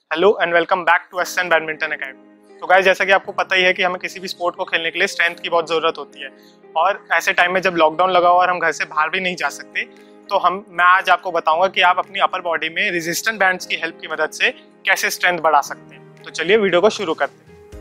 Hello and welcome back to SN badminton academy. तो guys, जैसा कि आपको पता ही है कि हमें किसी भी स्पोर्ट को खेलने के लिए स्ट्रेंथ की बहुत ज़रूरत होती है। और ऐसे टाइम में जब लॉकडाउन लगा हुआ और हम घर से बाहर भी नहीं जा सकते, तो मैं आज आपको बताऊंगा कि आप अपनी अपर बॉडी में रेजिस्टेंट बैंड्स की हेल्प की मदद से कैसे स्ट्रेंथ बढ़ा सकते हैं। तो चलिए वीडियो को शुरू करते हैं।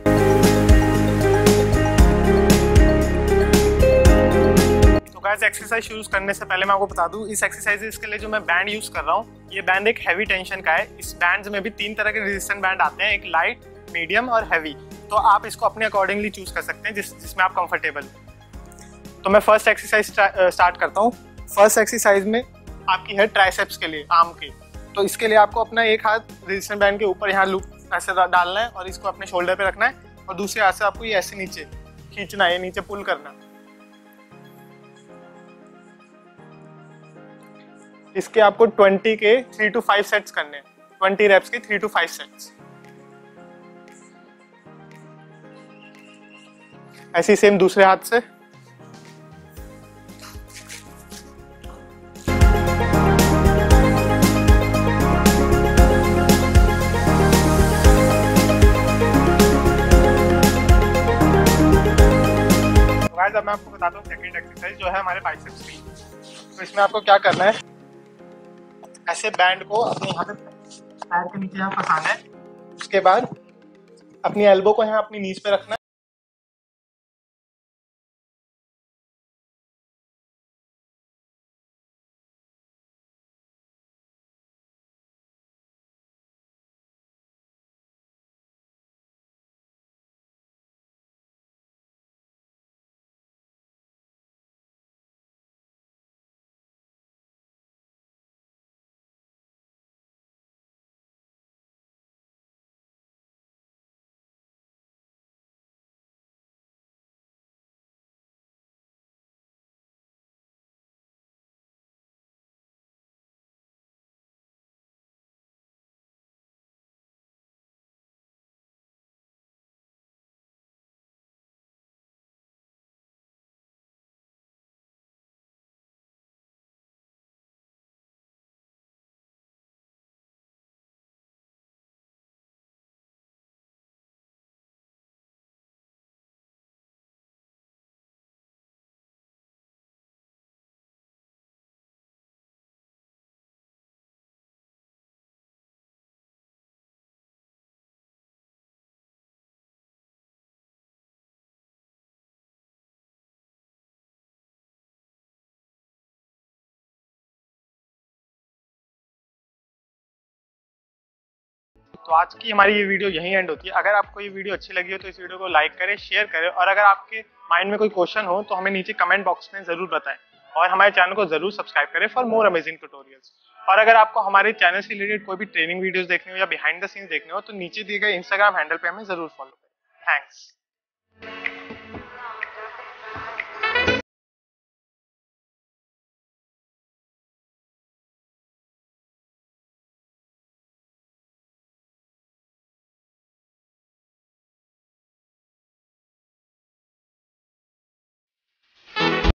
गाइस, एक्सरसाइज शुरू करने से पहले मैं आपको बता दूं, इस एक्सरसाइज के लिए जो मैं बैंड यूज कर रहा हूँ, ये बैंड एक हैवी टेंशन का है। इस बैंड में भी 3 तरह के रेजिस्टेंट बैंड आते हैं, एक लाइट, मीडियम और हैवी। तो आप इसको अपने अकॉर्डिंगली चूज कर सकते हैं जिसमें आप कंफर्टेबल हो। तो मैं फर्स्ट एक्सरसाइज स्टार्ट करता हूँ। फर्स्ट एक्सरसाइज में आपकी है ट्राइसेप्स के लिए, आर्म के। तो इसके लिए आपको अपना एक हाथ रेजिस्टेंट बैंड के ऊपर यहाँ लूप ऐसे डालना है और इसको अपने शोल्डर पे रखना है, और दूसरे हाथ से आपको ये ऐसे नीचे खींचना है, नीचे पुल करना। इसके आपको 20 के 3 to 5 सेट्स करने हैं। 20 रेप्स के 3 to 5 सेट्स। ऐसी सेम दूसरे हाथ से। गाइस, अब मैं आपको बताता हूँ सेकंड एक्सरसाइज जो है हमारे बाइसेप्स की। तो इसमें आपको क्या करना है, ऐसे बैंड को अपने यहाँ पे पैर के नीचे यहाँ फंसाना है। उसके बाद अपनी एल्बो को यहाँ अपनी नीज पे रखना है। तो आज की हमारी ये वीडियो यहीं एंड होती है। अगर आपको ये वीडियो अच्छी लगी हो तो इस वीडियो को लाइक करें, शेयर करें, और अगर आपके माइंड में कोई क्वेश्चन हो तो हमें नीचे कमेंट बॉक्स में जरूर बताएं, और हमारे चैनल को जरूर सब्सक्राइब करें फॉर मोर अमेजिंग ट्यूटोरियल्स। और अगर आपको हमारे चैनल से रिलेटेड कोई भी ट्रेनिंग वीडियोस देखने हो या बिहाइंड द सीन्स देखने हो तो नीचे दिए गए इंस्टाग्राम हैंडल पे हमें जरूर फॉलो करें। थैंक्स।